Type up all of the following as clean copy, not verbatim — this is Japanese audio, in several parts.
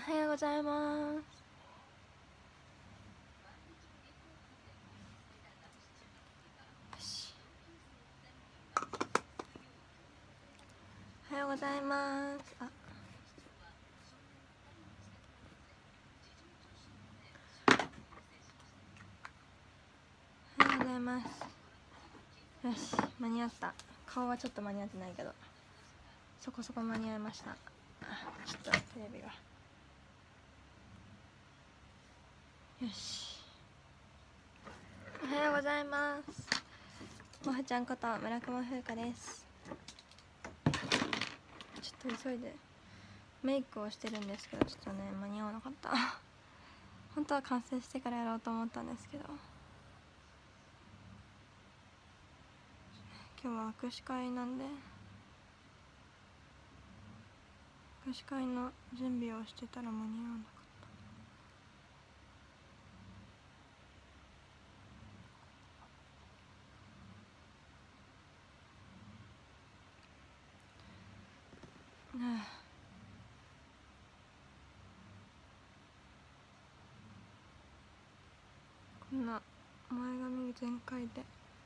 おはようございます。おはようございます。おはようございます。よし、間に合った。顔はちょっと間に合ってないけどそこそこ間に合いました。ちょっとテレビがよし。おはようございます。もはちゃんこと村雲風花です。ちょっと急いでメイクをしてるんですけど、ちょっとね間に合わなかった本当は完成してからやろうと思ったんですけど、今日は握手会なんで握手会の準備をしてたら間に合わなかった。こんな前髪全開で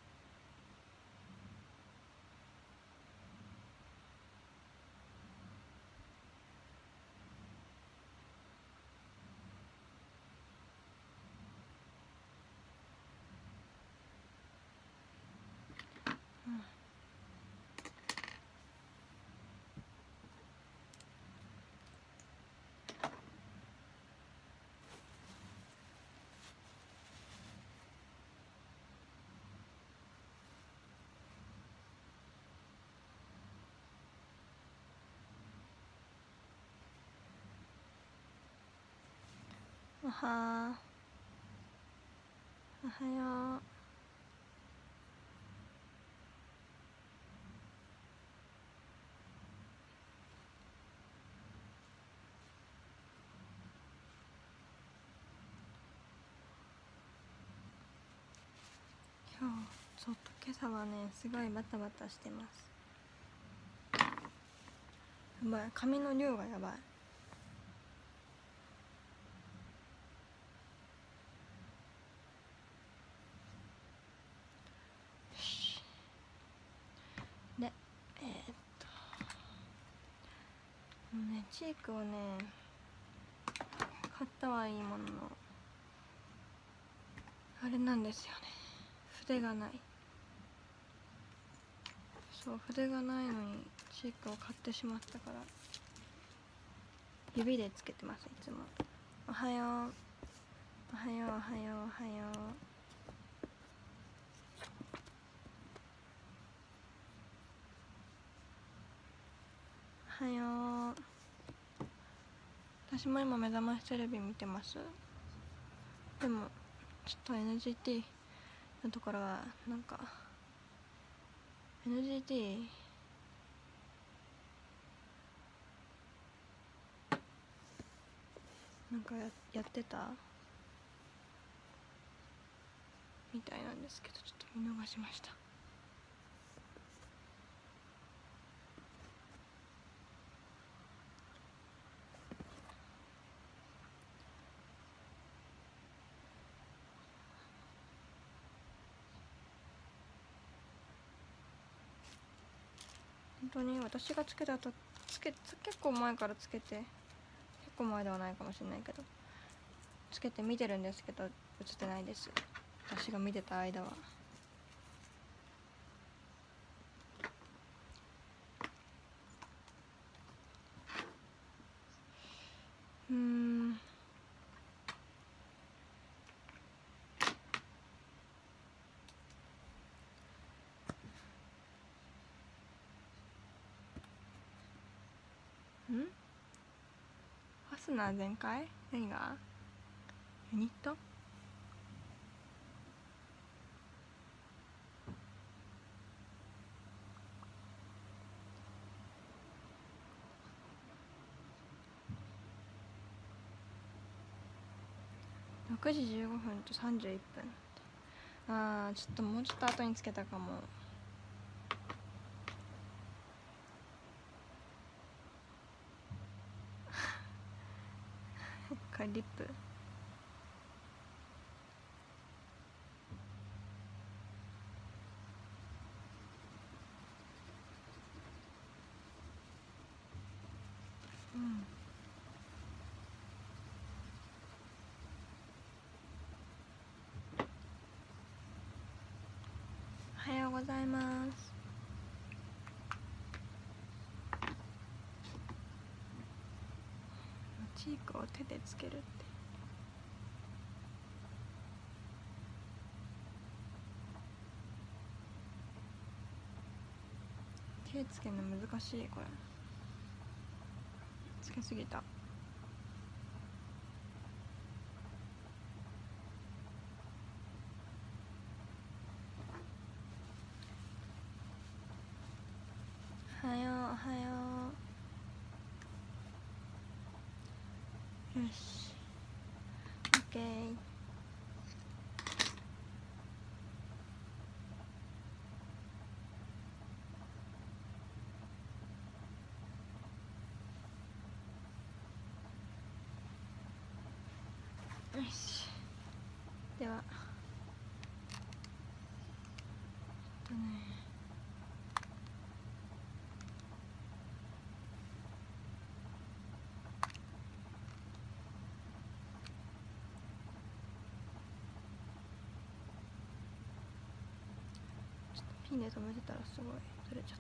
おはよう。今日ちょっと今朝はねすごいバタバタしてます。やばい、髪の量がやばい。でもうねチークをね買ったはいいもののあれなんですよね、筆がない。そう、筆がないのにチークを買ってしまったから指でつけてます、いつも。おはよう、おはよう、おはよう、おはよう、おはよう。私も今目覚ましテレビ見てます。でもちょっと NGT のところはなんか NGT なんかやってたみたいなんですけど、ちょっと見逃しました。本当に私がつけたと結構前からつけて、結構前ではないかもしれないけどつけて見てるんですけど映ってないです、私が見てた間は。ファスナー全開？何が？ユニット6時15分と31分。あー、ちょっともうちょっと後につけたかも。 かリップおはようございます。チークを手でつけるって手つけるの難しい。これつけすぎた。おはようおはよう。よし OK。 よし、ではピンで止めてたらすごい取れちゃった。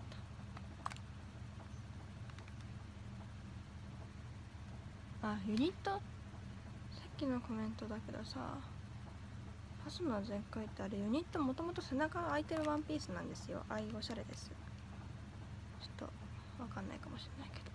あ、ユニット、さっきのコメントだけどさ、パスの全開ってあれユニットもともと背中が開いてるワンピースなんですよ。ああいうおしゃれです。ちょっとわかんないかもしれないけど、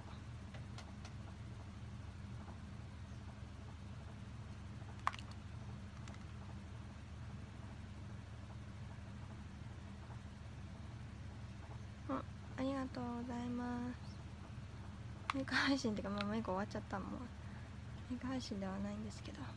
ありがとうございます。メイク配信ってか、もうメイク終わっちゃった。もうメイク配信ではないんですけど、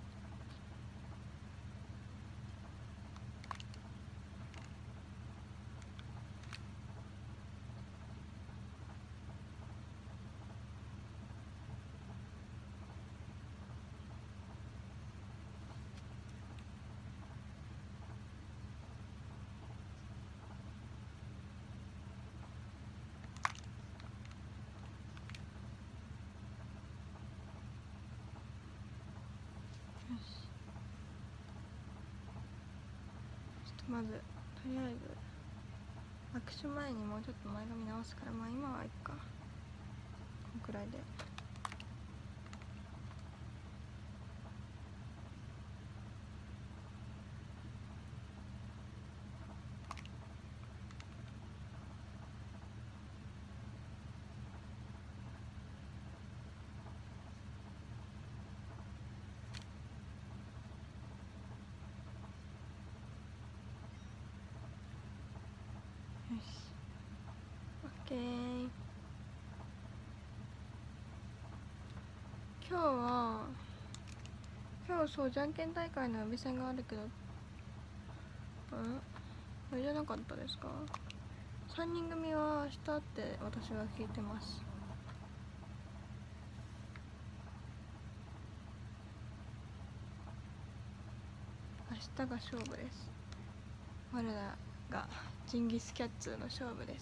まずとりあえず握手前にもうちょっと前髪直すから、まあ今はいっか、このくらいで。よし OK。 今日そうじゃんけん大会の予備選があるけど、あれじゃなかったですか。3人組は明日って私は聞いてます。明日が勝負です。我らがジンギスキャッツの勝負です。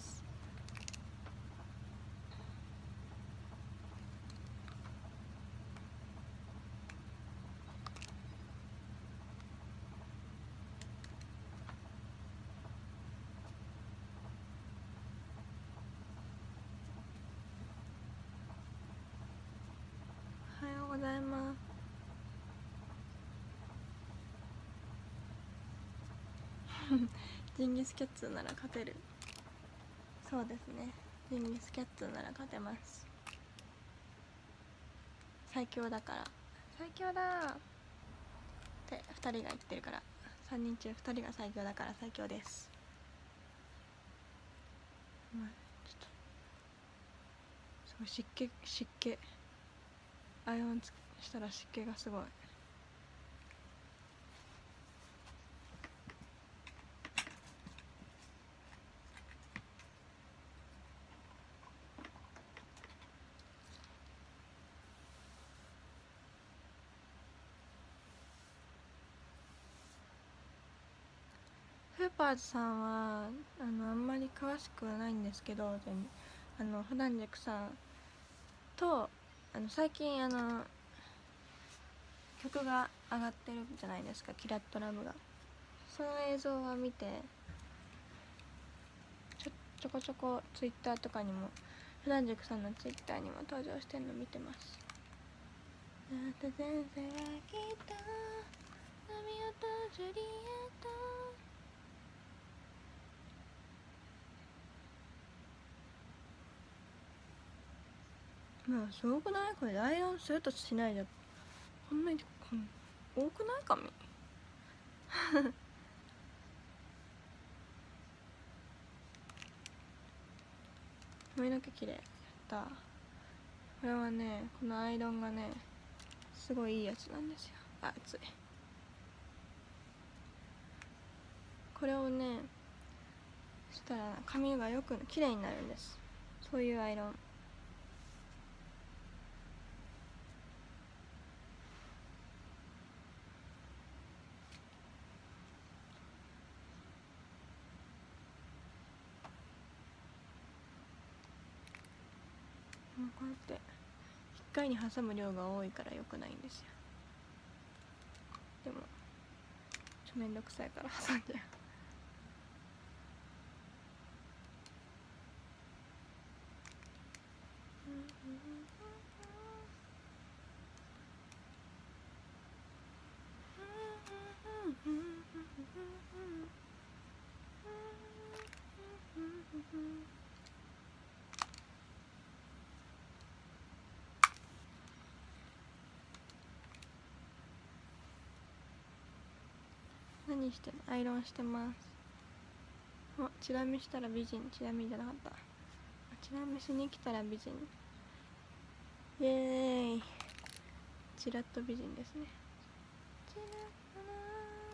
おはようございます。ジンギスキャッツなら勝てる。そうですね、ジンギスキャッツなら勝てます。最強だから、最強だって2人が言ってるから、3人中2人が最強だから最強です。まあ、ちょっとすごい湿気アイロンしたら湿気がすごい。 ペーパーズさんはあんまり詳しくはないんですけど、普段塾さんと最近曲が上がってるじゃないですか、キラットラブが。その映像は見て、ちょこちょこツイッターとかにも、普段塾さんのツイッターにも登場してるの見てます。あと前世はきっとロミオとジュリエット。まあすごくない？これアイロンするとしないじゃこんなに多くない？髪髪の毛きれい。やった。これはね、このアイロンがねすごいいいやつなんですよ。あ、熱い。これをねしたら髪がよくきれいになるんです。そういうアイロン。こうやって1回に挟む量が多いからよくないんですよ。でもめんどくさいから挟んじゃう。何してんの？アイロンしてます。お、チラ見したら美人。チラ見じゃなかった。チラ見しに来たら美人。イエーイ。チラッと美人ですね。チラッとな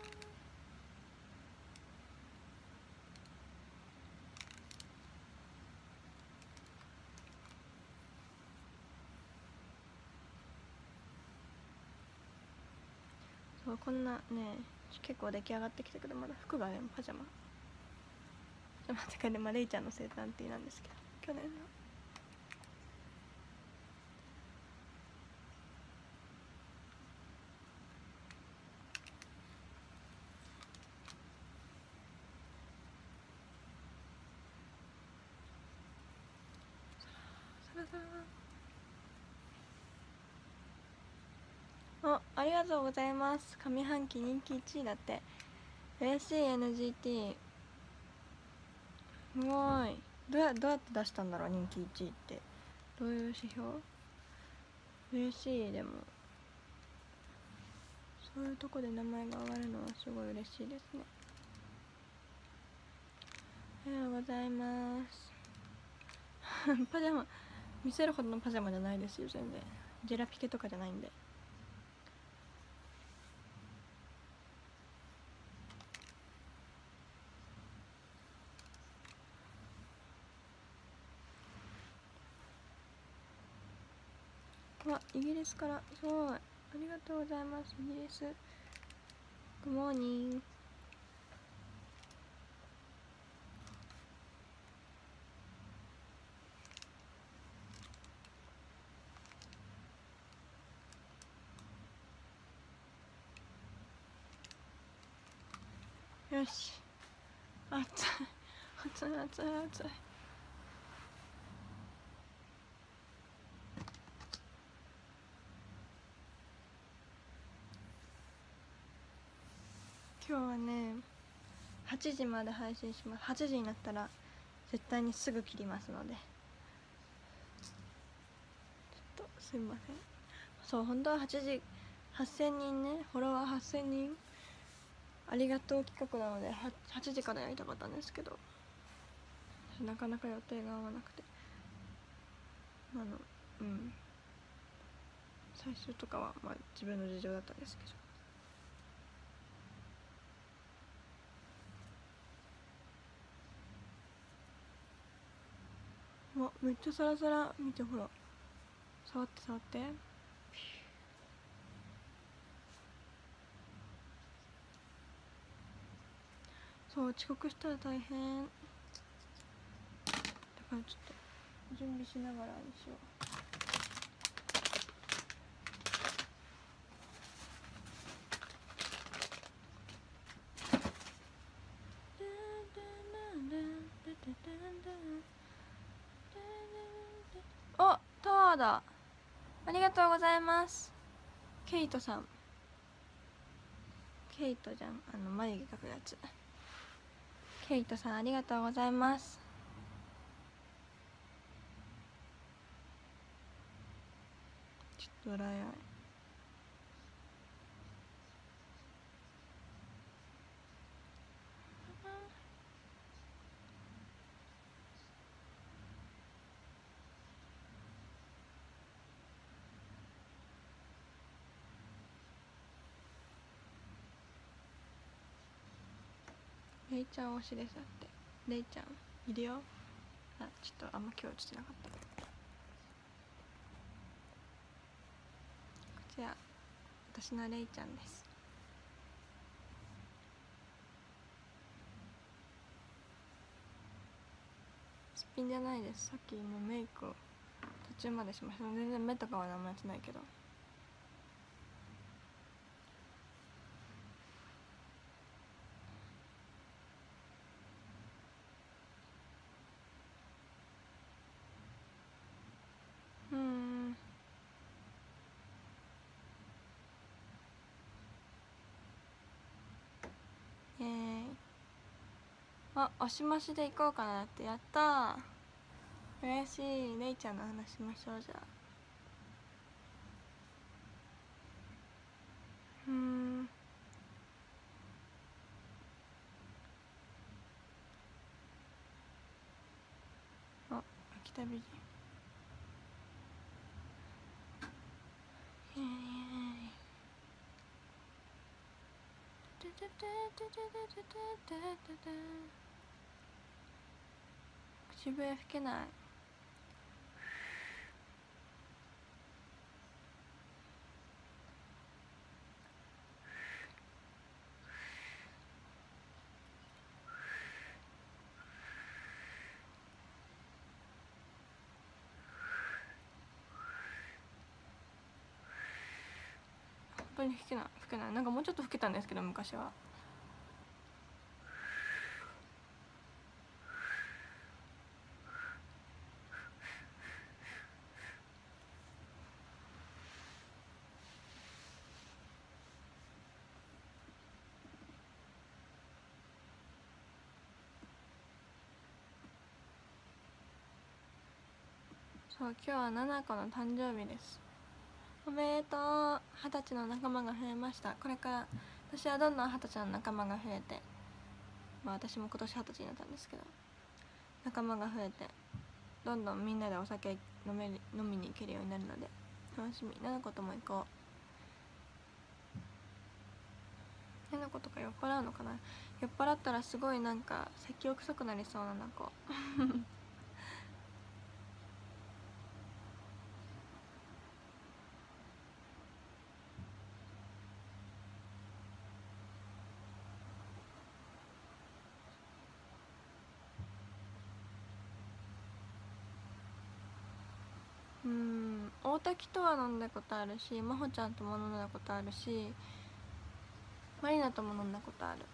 ー。そう、こんなね結構出来上がってきたけど、まだ服がねパジャマってか、でもレイちゃんの生誕ティーなんですけど、去年の。サラサラ。ありがとうございます。上半期人気1位だって。嬉しい。 NGT すごい。どうやって出したんだろう、人気1位って。どういう指標？嬉しい。でもそういうとこで名前が上がるのはすごい嬉しいですね。ありがとうございます。パジャマ見せるほどのパジャマじゃないですよ、全然。ジェラピケとかじゃないんで。イギリスから、すごい。ありがとうございます。イギリス。グッモーニング。よし。熱い。熱い熱い熱い。今日はね8時まで配信します。8時になったら絶対にすぐ切りますので、ちょっとすいません。そう、本当は8時、8000人ね、フォロワー8000人ありがとう企画なので 8時からやりたかったんですけど、なかなか予定が合わなくて、最終とかは自分の事情だったんですけど。めっちゃサラサラ。見て、ほら、触って触って。 そう遅刻したら大変だからちょっと準備しながらにしよう。お、タワーだ。ありがとうございます。ケイトさん。ケイトじゃん、眉毛描くやつ。ケイトさんありがとうございます。ちょっと笑えない。レイちゃん推しです。だってレイちゃんいるよ。あ、ちょっとあんま今日映ってなかった。こちら私のレイちゃんです。すっぴんじゃないです。さっきのメイクを途中までしました。全然目とかは何もやってないけど。イエーイ。あ、押し増しで行こうかなって。やったー、嬉しい。レイちゃんの話しましょう。じゃああ、秋田美人。イエーイ。口笛吹けない。本当に吹けない。なんかもうちょっと吹けたんですけど昔は。そう、今日は7個の誕生日です。おめでとう。20歳の仲間が増えました。これから私はどんどん20歳の仲間が増えて、まあ私も今年20歳になったんですけど、仲間が増えてどんどんみんなでお酒飲みに行けるようになるので楽しみ。7個とも行こう。7個とか酔っ払うのかな。酔っ払ったらすごいなんか咳を臭くなりそうな子大滝とは飲んだことあるし、真帆ちゃんとも飲んだことあるし、マリナとも飲んだことある。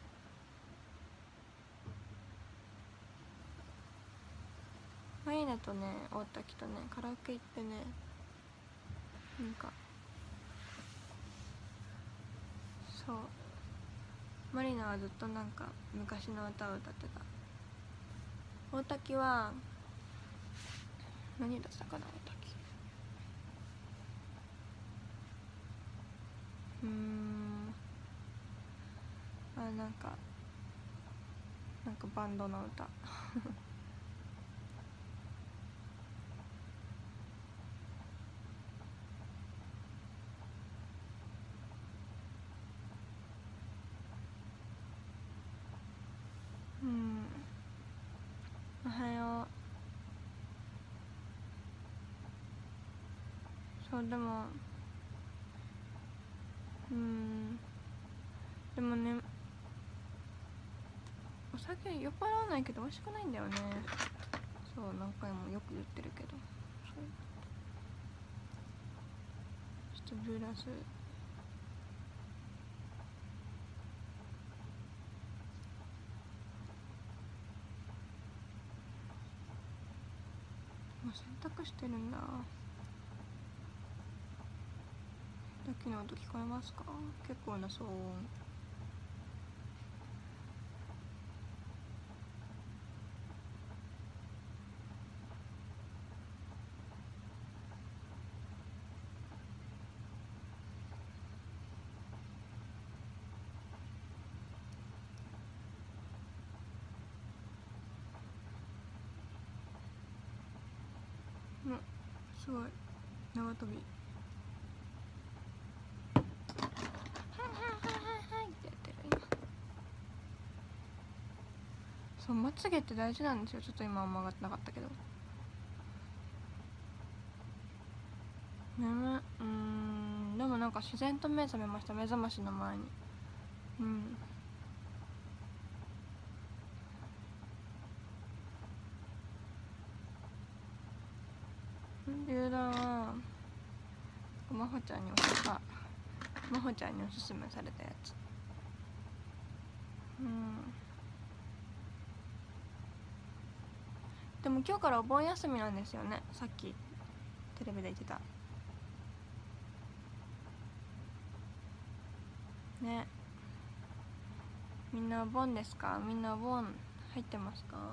マリナとね、大滝とね、カラオケ行ってね、なんかそう、マリナはずっとなんか昔の歌を歌ってた。大滝は何歌ってたかな。大滝なんかバンドの歌おはよう。そうでもでもね、 酒酔っ払わないけど美味しくないんだよね。そう何回もよく言ってるけど、そうちょっとブラス今洗濯してるんだ。さっきの音聞こえますか？結構な騒音。すごい縄跳びはいってやってる今。そう、まつげって大事なんですよ。ちょっと今あんま上がってなかったけどでもなんか自然と目覚めました。目覚ましの前に。牛丼は真帆ちゃんに真帆ちゃんにおすすめされたやつ。でも今日からお盆休みなんですよね。さっきテレビで言ってたね。みんなお盆ですか？みんなお盆入ってますか？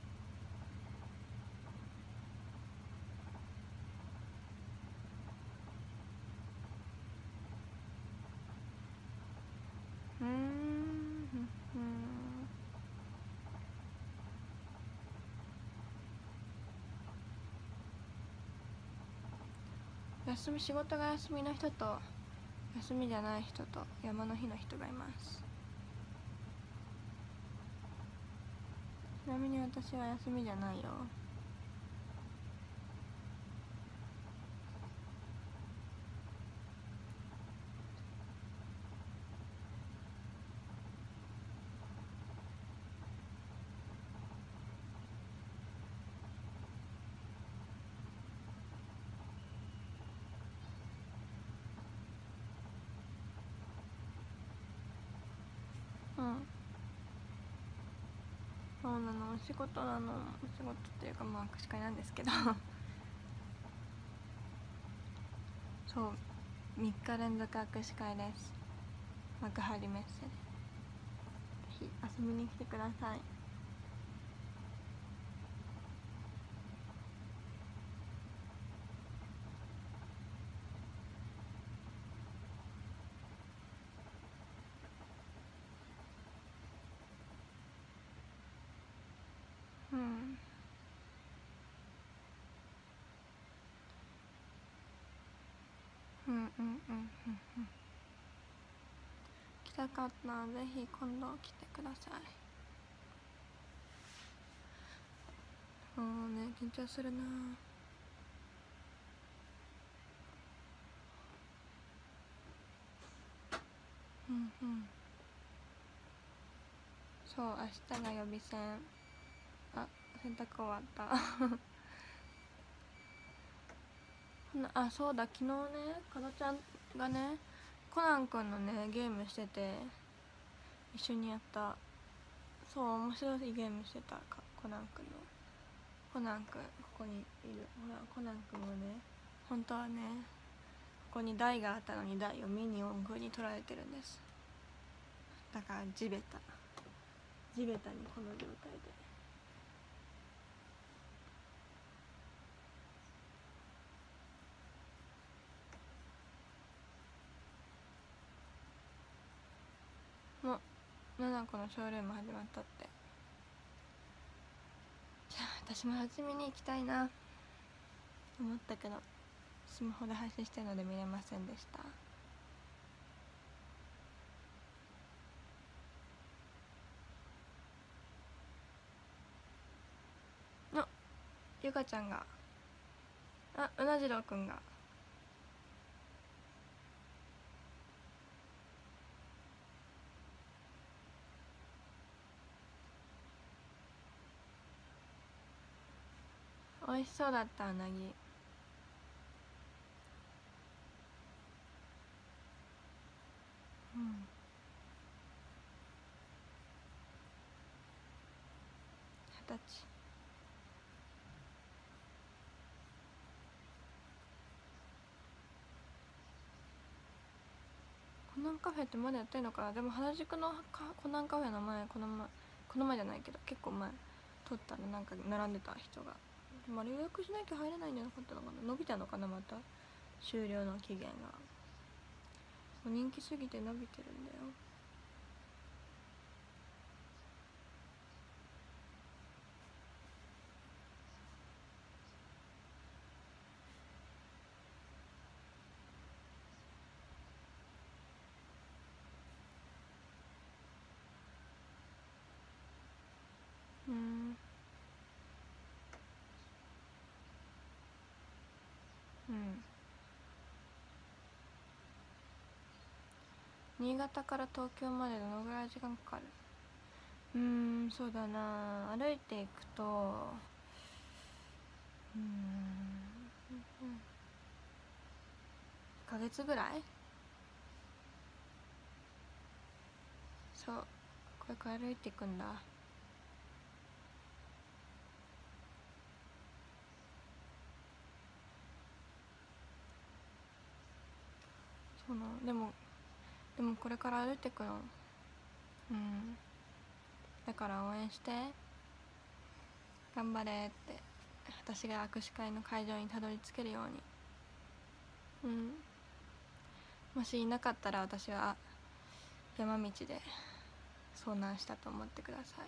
仕事が休みの人と休みじゃない人と山の日の人がいます。ちなみに私は休みじゃないよ。そうなの、お仕事なの。お仕事っていうかまあ握手会なんですけどそう3日連続握手会です。幕張メッセでぜひ遊びに来てください。来たかったらぜひ今度来てください。ね、緊張するな。そう、明日が予備選。洗濯終わったそうだ、昨日ね、かどちゃんがねコナンくんのねゲームしてて一緒にやった。そう、面白いゲームしてた。コナンくんのコナンくん、ここにいる。ほら、コナンくんもね、本当はねここに台があったのに台をミニ四駆に取られてるんです。だから地べたにこの状態で。もう7個のショールーム始まったって。じゃあ私も初めに行きたいなと思ったけどスマホで配信してるので見れませんでした。ゆかちゃんがうなじろうくんが美味しそうだった。うなぎ。うん。20歳。コナンカフェってまだやってんのかな。でも原宿のコナンカフェの前、この前じゃないけど結構前撮ったらなんか並んでた人が。でもあれ予約しなきゃ入れないんじゃなかったのかな。伸びたのかな、また終了の期限が。人気すぎて伸びてるんだよ。うん。新潟から東京までどのぐらい時間かかる？そうだな、歩いていくと1ヶ月ぐらい。そう、これから歩いていくんだ。そうなの。でもこれから歩いていくの。だから応援して、頑張れって。私が握手会の会場にたどり着けるように。もしいなかったら私は山道で遭難したと思ってください。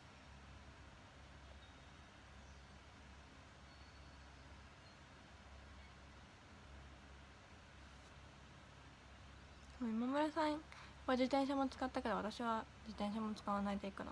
今村さんは自転車も使ったけど、私は自転車も使わないで行くの。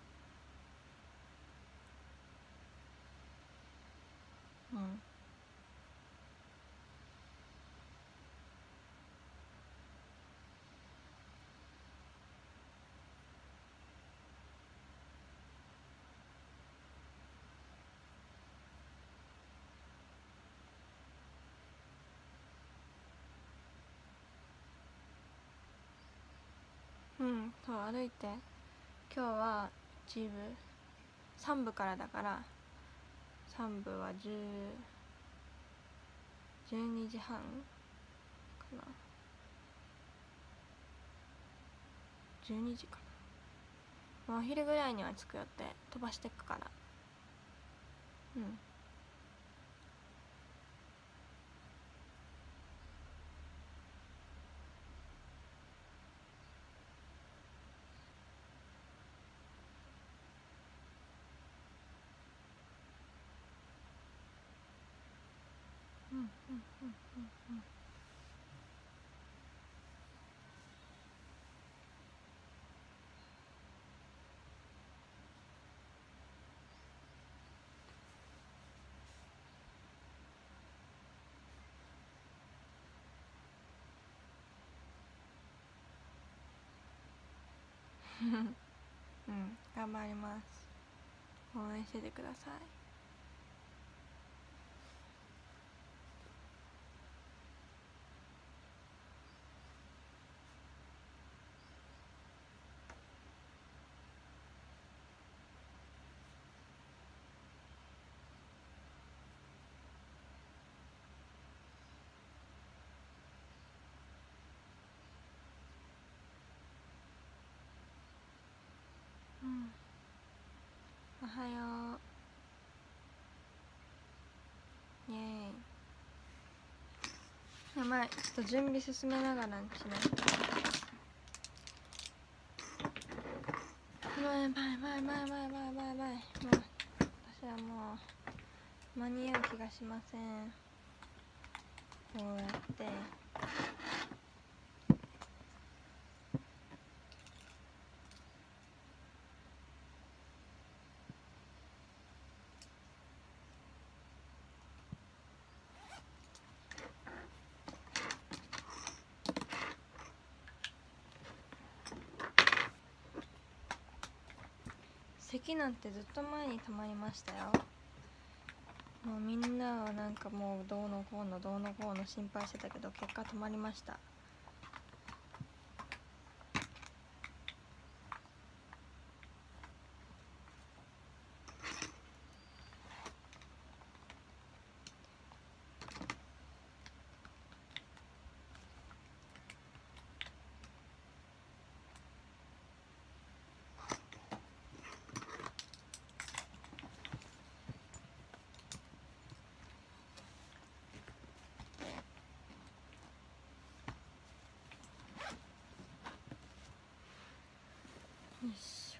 そう、歩いて。今日は1部3部からだから、3部は12時半かな。12時かな。お昼ぐらいには着くよって飛ばしてくから。頑張ります。応援しててください。おはよう。イエーイ。やばい、ちょっと準備進めながらにしないと。やばい、もう私はもう間に合う気がしません。こうやって咳なんてずっと前に溜まりましたよ。 もうみんなはなんかもうどうのこうのどうのこうの心配してたけど、結果止まりました。よいし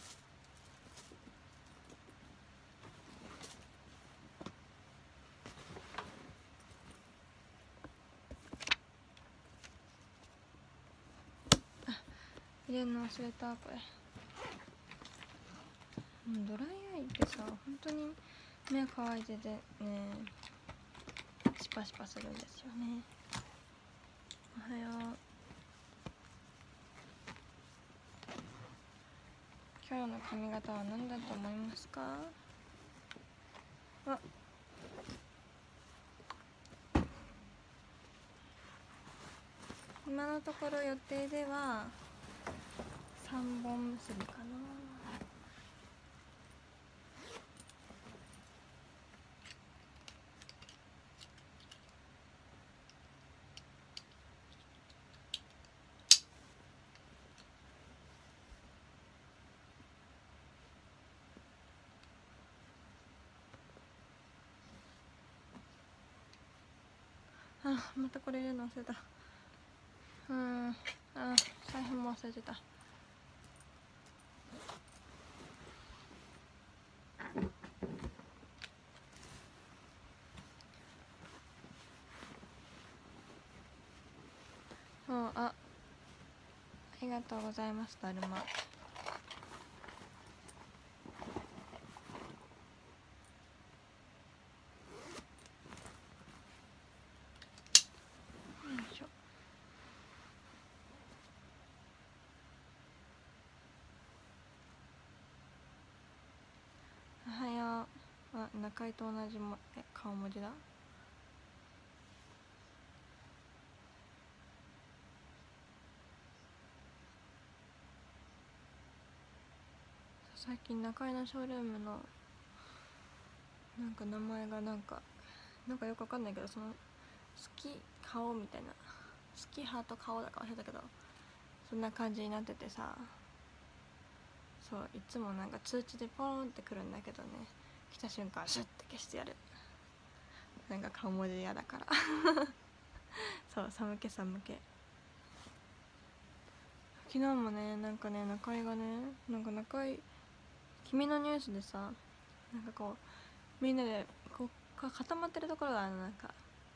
ょ。入れるの忘れた。これドライアイってさ、本当に目乾いててね、シパシパするんですよね。おはよう。今日の髪型は何だと思いますか？あ、今のところ予定では3本結びかな。あ、またこれ入れるの忘れた。財布も忘れてた。ありがとうございます。だるま。よいしょ。おはよう。中井と同じ顔文字だ。最近中井のショールームのなんか名前がなんかよくわかんないけど、その好き顔みたいな、好きハート顔だか忘れたけど、そんな感じになっててさ、そういつもなんか通知でポーンってくるんだけどね、来た瞬間シュッて消してやる。なんか顔文字嫌だからそう寒気。昨日もね、なんかね、中井がね、中井君のニュースでさ、なんかこうみんなでこう固まってるところがなんか、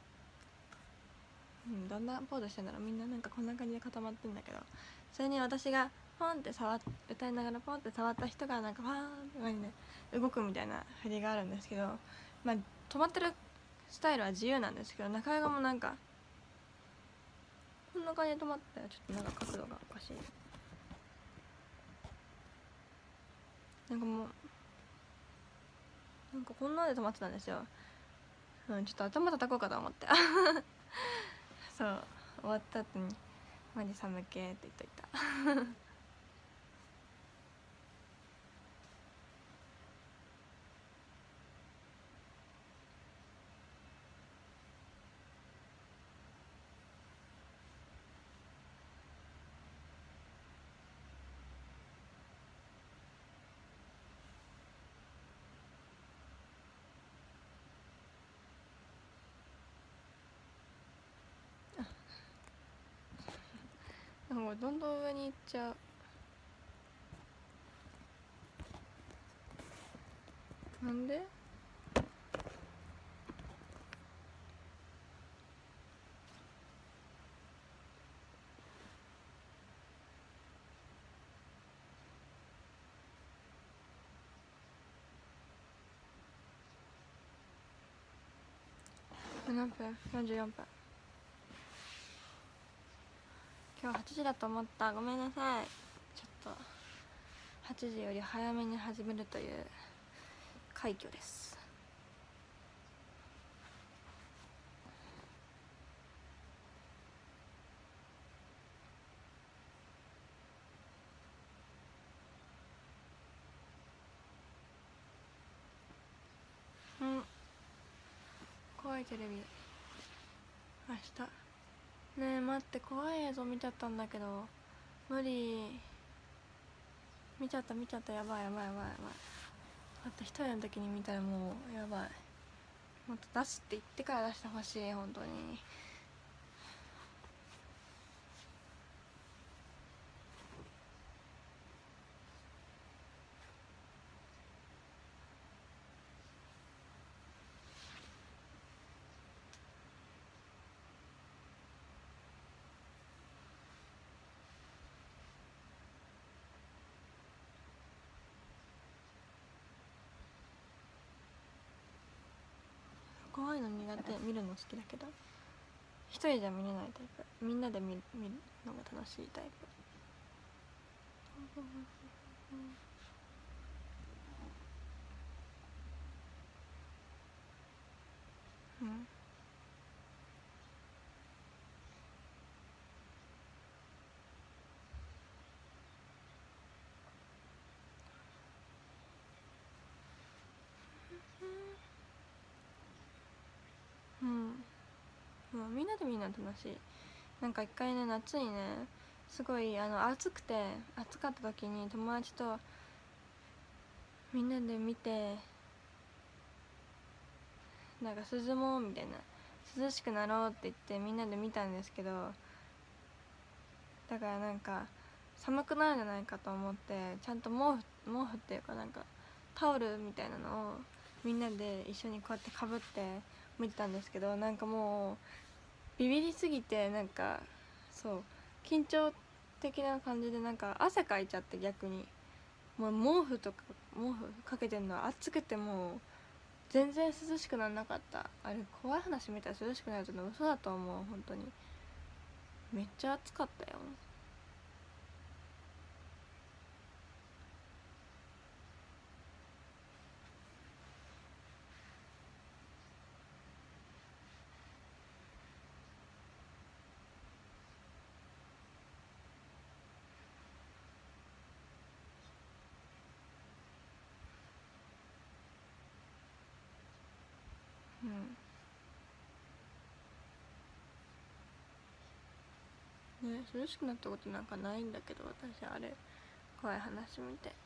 どんなポーズしてんだろう。みんななんかこんな感じで固まってんだけど、それに私がポンって歌いながらポンって触った人がなんかファーンってね動くみたいな振りがあるんですけど、まあ止まってるスタイルは自由なんですけど、中井がもなんかこんな感じで止まったらちょっとなんか角度がおかしい。なんかもうなんかこんなで止まってたんですよ。ちょっと頭叩こうかと思ってそう終わった後にマジ寒けって言っといたもうどんどん上に行っちゃう。なんで？何分 ?44 分。今日8時だと思った。ごめんなさい。ちょっと8時より早めに始めるという快挙です。 いテレビ明日。ねえ待って、怖い映像見ちゃったんだけど無理。見ちゃった、やばい。だって一人の時に見たらもうやばい。もっと出すって言ってから出してほしい、本当に。怖いの苦手、見るの好きだけど一人じゃ見れないタイプ。みんなで見るのが楽しいタイプ。うんうん、もうみんなで見るの楽しい。なんか一回ね、夏にね、すごい暑かった時に友達とみんなで見て、なんか涼もうみたいな、涼しくなろうって言ってみんなで見たんですけど、だからなんか寒くなるんじゃないかと思ってちゃんと毛布っていうかなんかタオルみたいなのをみんなで一緒にこうやってかぶって見てたんですけど、なんかもうビビりすぎて、なんかそう緊張的な感じでなんか汗かいちゃって、逆にもう毛布かけてんの暑くてもう全然涼しくならなかった。あれ怖い話見たら涼しくなるっての嘘だと思う。本当にめっちゃ暑かったよ。ね、涼しくなったことなんかないんだけど、私あれ怖い話見て。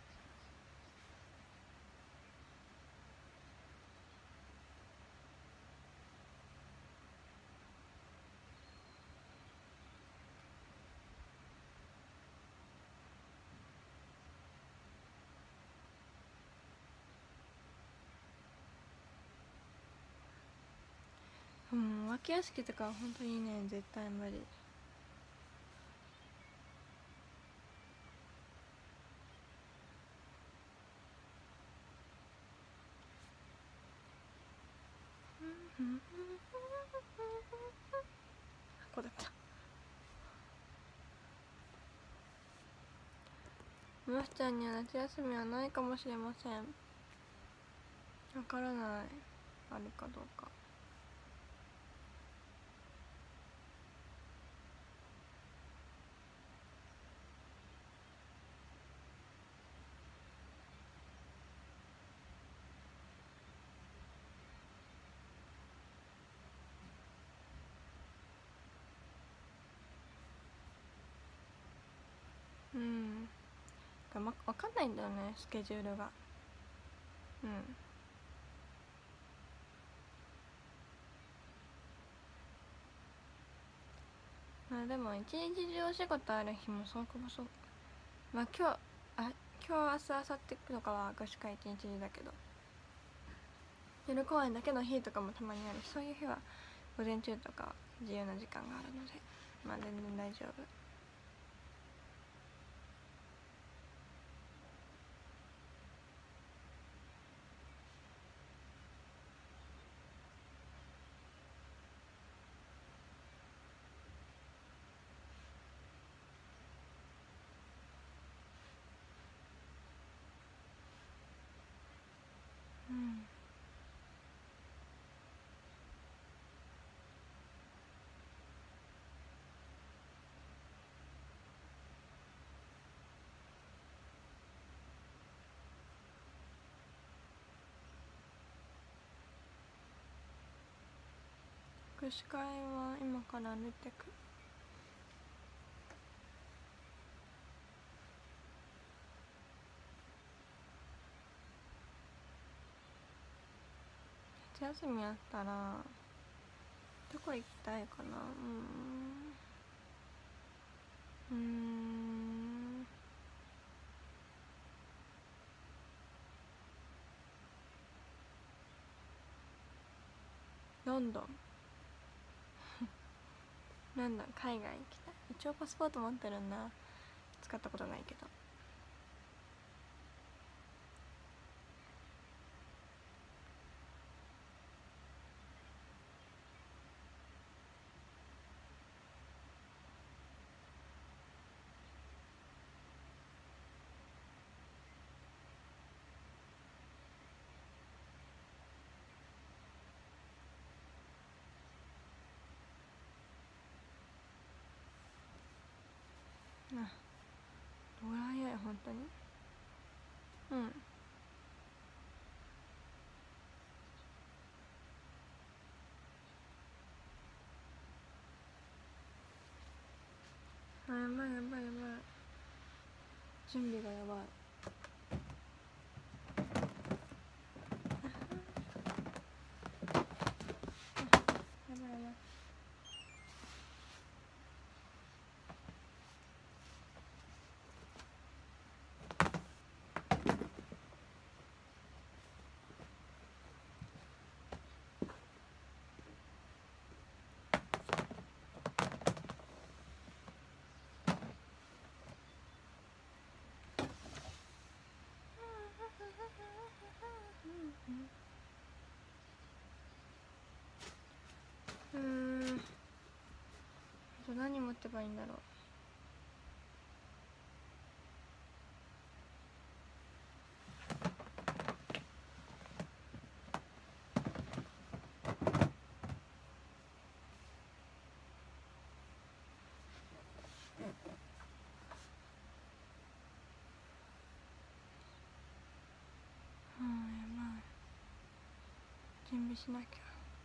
うん、脇屋敷とかは本当にね絶対無理。ここだった。むしちゃんには夏休みはないかもしれません。わからない、あるかどうか。うん、わかんないんだよね、スケジュールが。うん、まあでも一日中お仕事ある日もそうかも。そう、まあ今日明日明後日とかは確か一日中だけど、夜公演だけの日とかもたまにあるし、そういう日は午前中とかは自由な時間があるので、まあ全然大丈夫。うん、 握手会は今から歩いてく。夏休みあったらどこ行きたいかな。ロンドンロンドン、海外行きたい。一応パスポート持ってるんだ。使ったことないけど。あ、どれ早い本当に。あ、やばいやばいやばい。準備がやばい。やばいやばい。あと何持ってばいいんだろう。やばい。準備しなきゃ。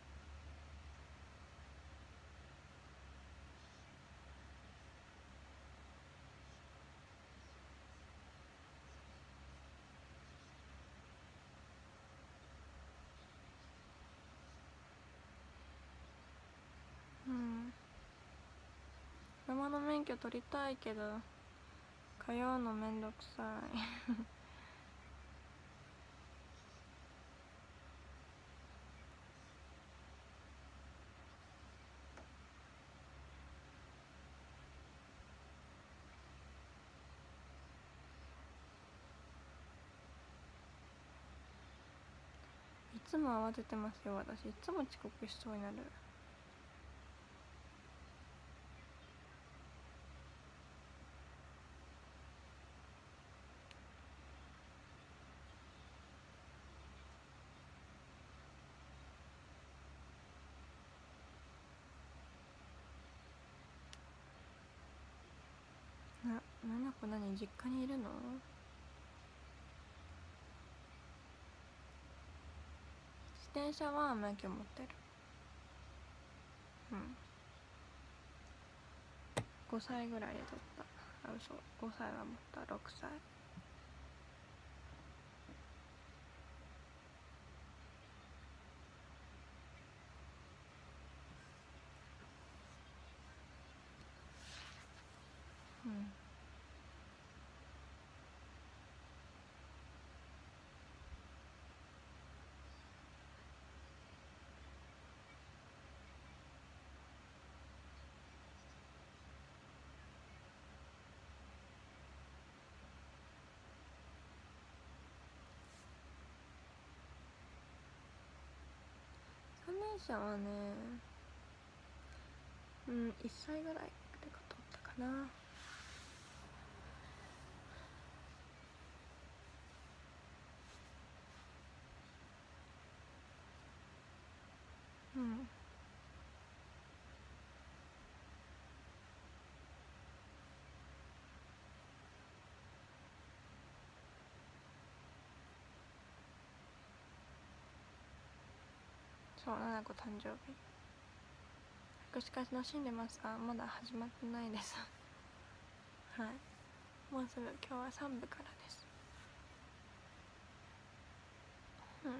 車の免許取りたいけど通うのめんどくさいいつも慌ててますよ私。いつも遅刻しそうになる。なこ何実家にいるの？自転車は免許持ってる。5歳ぐらいで取った。あ、嘘、5歳は持った。6歳。3年生はね、1歳ぐらいで取ったかな。そう、7個誕生日。 握手会楽しんでますか？まだ始まってないですはい、もうすぐ今日は3部からです。うん、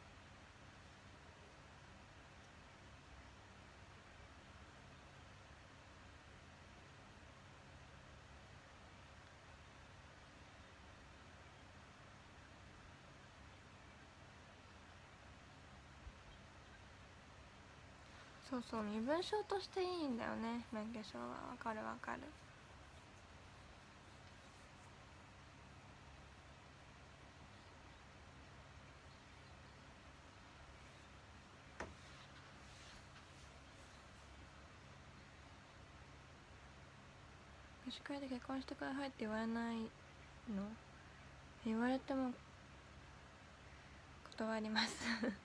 そうそう、身分証としていいんだよね、免許証は。わかるわかる。握手会で結婚してくださいって言われないの？言われても断ります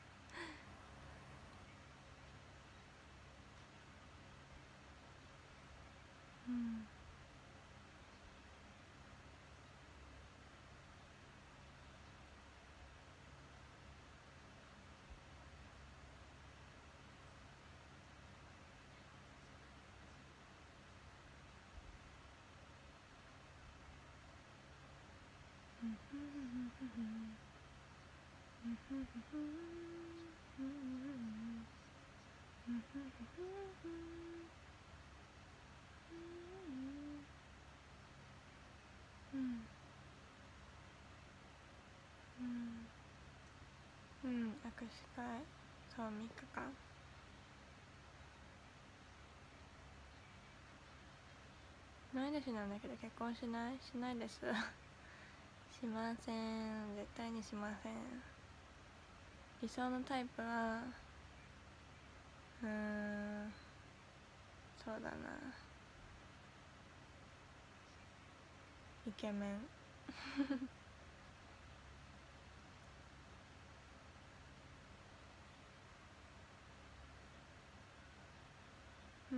うんうん、握手会、そう、3日間。ないですなんだけど、結婚しないですしません、絶対にしません。理想のタイプはそうだな、イケメンうん、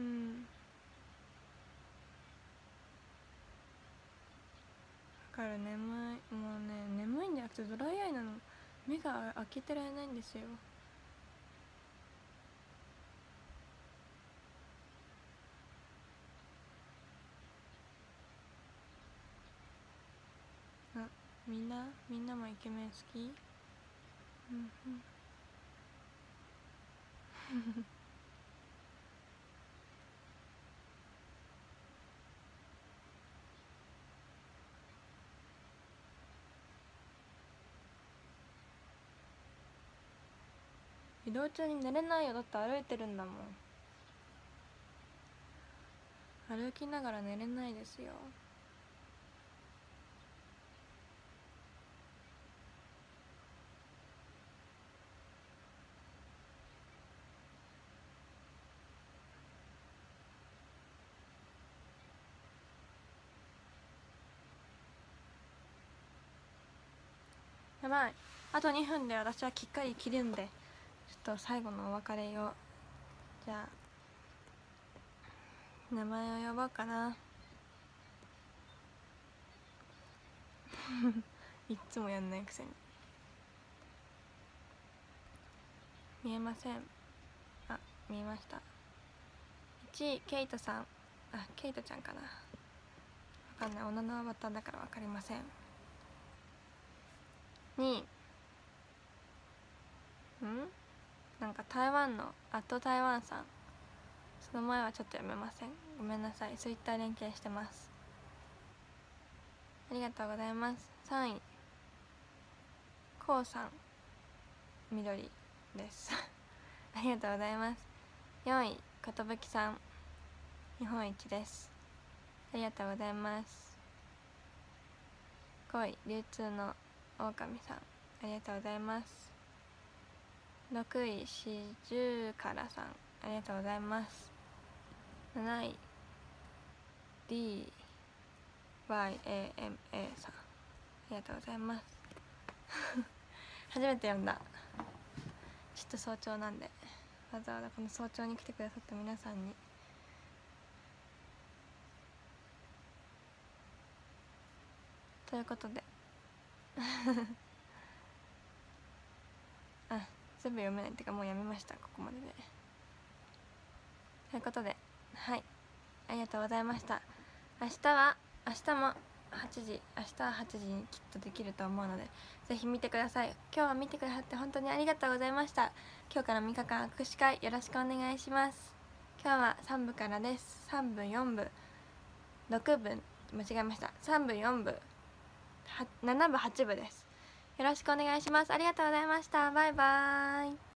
だから眠い、もうね、眠いんじゃなくてドライアイなの。目が開けてられないんですよ。あ、みんなもイケメン好き？うんうん移動中に寝れないよ、だって歩いてるんだもん。歩きながら寝れないですよ。やばい、あと2分で私はきっかり切るんで、ちょっと最後のお別れを、じゃあ名前を呼ぼうかな。いっつもやんないくせに。見えません。あ、見えました。1位ケイトさん。あ、ケイトちゃんかな、わかんない、女のアバターだからわかりません。2位なんか台湾のアット台湾さん。その前はちょっと読めません、ごめんなさい。ツイッター連携してます。ありがとうございます。3位こうさん、緑ですありがとうございます。4位ことぶきさん、日本一です。ありがとうございます。5位流通の狼さん、ありがとうございます。6位しじゅうからさん、ありがとうございます。7位 DYAMA さん、ありがとうございます初めて読んだ。ちょっと早朝なんで、わざわざこの早朝に来てくださった皆さんにということであ、全部読めないっていうかもうやめました、ここまでで。 ということで、はい、ありがとうございました。明日も8時、明日は8時にきっとできると思うので、ぜひ見てください。今日は見てくださって本当にありがとうございました。今日から3日間握手会よろしくお願いします。今日は3部からです。3部4部6部、間違えました。3部4部7部8部です。よろしくお願いします。ありがとうございました。バイバーイ。